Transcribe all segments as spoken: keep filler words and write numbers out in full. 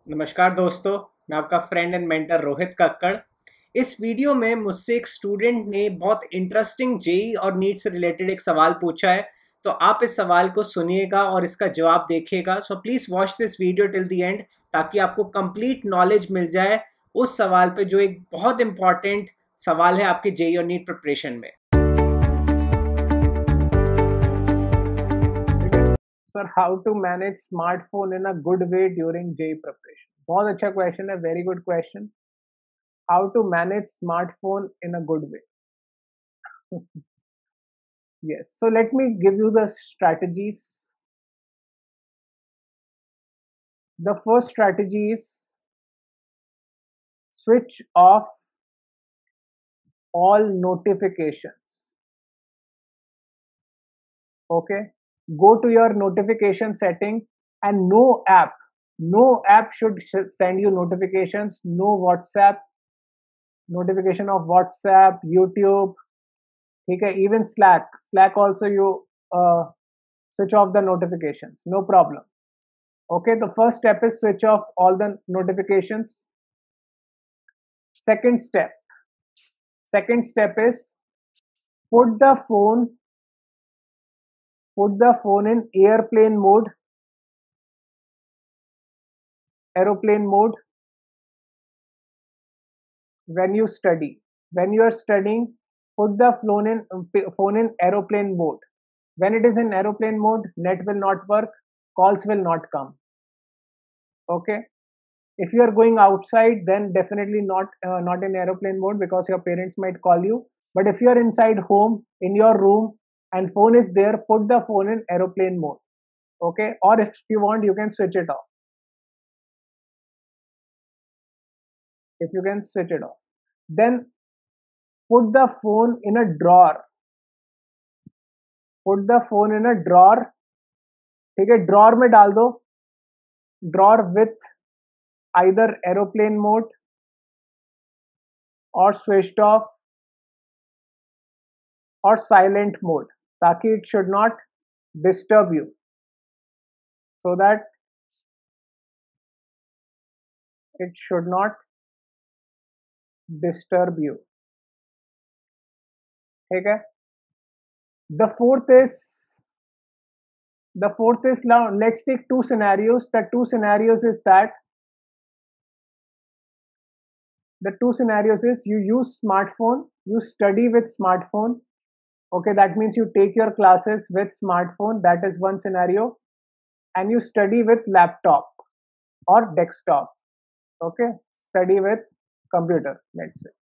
नमस्कार दोस्तों, मैं आपका friend and mentor Rohit Kakkar. इस वीडियो में मुझसे एक स्टूडेंट ने बहुत इंटरेस्टिंग जेई और नीट से रिलेटेड एक सवाल पूछा है। तो आप इस सवाल को सुनिएगा और इसका जवाब देखिएगा। So please watch this video till the end ताकि आपको कंप्लीट नॉलेज मिल जाए उस सवाल पे जो एक बहुत इंपॉर्टेंट सवाल है आपके जेई और नीट प्रिपरेशन में। Sir, how to manage smartphone in a good way during JEE preparation? बहुत अच्छा क्वेश्चन है, very good question. How to manage smartphone in a good way? Yes, so let me give you the strategies. The first strategy is switch off all notifications. Okay, go to your notification setting and no app no app should send you notifications. No WhatsApp notification of WhatsApp, YouTube. Okay, even Slack. Slack also you uh, switch off the notifications. No problem. Okay, the first step is switch off all the notifications. Second step. Second step is put the phone put the phone in airplane mode, aeroplane mode when you study. When you are studying, put the phone in phone in aeroplane mode. When it is in aeroplane mode, net will not work, calls will not come. Okay, if you are going outside, then definitely not uh, not in aeroplane mode because your parents might call you. But if you are inside home in your room and phone is there, put the phone in aeroplane mode. Okay, or if you want, you can switch it off. If you can switch it off, then put the phone in a drawer. Put the phone in a drawer. ठीक है, drawer में डाल दो. Drawer with either aeroplane mode or switched off or silent mode, ताकि it should not disturb you, so that it should not disturb you. ठीक है. The fourth is the fourth is now let's take two scenarios. The two scenarios is that the two scenarios is you use smartphone, you study with smartphone. Okay, that means you take your classes with smartphone. That is one scenario. And you study with laptop or desktop. Okay, study with computer, let's say.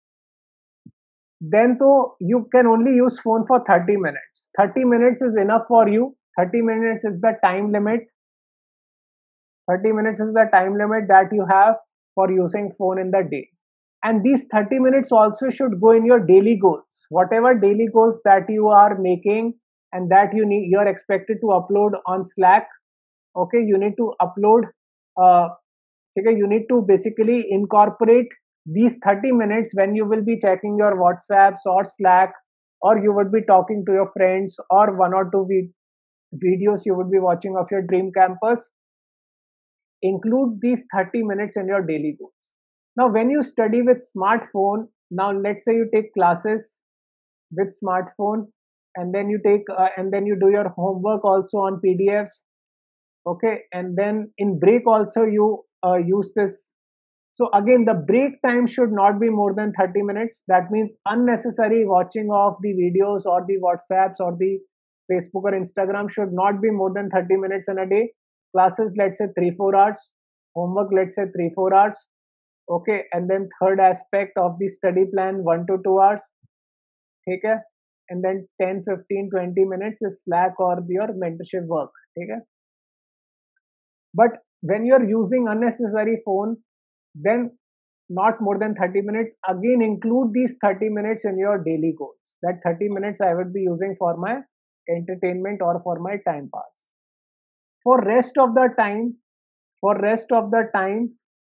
Then so you can only use phone for thirty minutes. thirty minutes is enough for you. thirty minutes is the time limit. thirty minutes is the time limit that you have for using phone in the day. And these thirty minutes also should go in your daily goals. Whatever daily goals that you are making and that you need, you are expected to upload on Slack. Okay, you need to upload uh, okay, you need to basically incorporate these thirty minutes when you will be checking your WhatsApps or Slack, or you would be talking to your friends, or one or two videos you would be watching of your dream campus. Include these thirty minutes in your daily goals. Now when you study with smartphone, now let's say you take classes with smartphone, and then you take uh, and then you do your homework also on P D Fs. Okay, and then in break also you uh, use this. So again, the break time should not be more than thirty minutes. That means unnecessary watching of the videos or the WhatsApps or the Facebook or Instagram should not be more than thirty minutes in a day. Classes, let's say three four hours. Homework, let's say three four hours. Okay, and then third aspect of the study plan, one to two hours. Okay, and then ten fifteen twenty minutes is Slack or your mentorship work. Okay, but when you're using unnecessary phone, then not more than thirty minutes. Again, include these thirty minutes in your daily goals. That thirty minutes I would be using for my entertainment or for my time pass. For rest of the time, for rest of the time,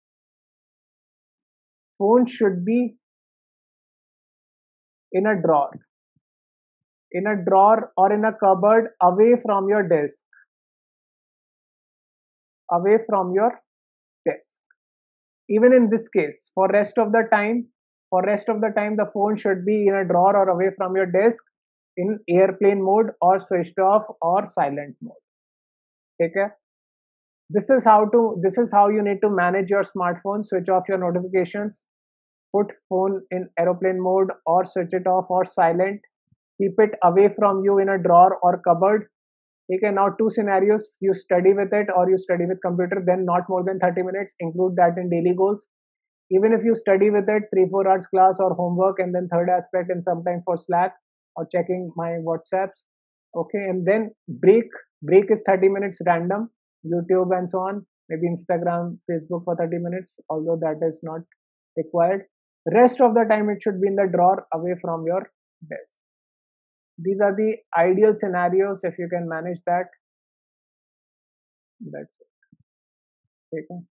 phone should be in a drawer, in a drawer or in a cupboard away from your desk, away from your desk. Even in this case, for rest of the time, for rest of the time, the phone should be in a drawer or away from your desk in airplane mode or switched off or silent mode. Okay. This is how to. This is how you need to manage your smartphone. Switch off your notifications. Put phone in aeroplane mode or switch it off or silent. Keep it away from you in a drawer or cupboard. Okay, now two scenarios, you study with it or you study with computer, then not more than thirty minutes, include that in daily goals. Even if you study with it, three, four hours class or homework, and then third aspect and sometime for Slack or checking my WhatsApps. Okay, and then break, break is thirty minutes random, YouTube and so on, maybe Instagram, Facebook for thirty minutes, although that is not required. Rest of the time it should be in the drawer away from your desk. These are the ideal scenarios. If you can manage that, that's it. Okay.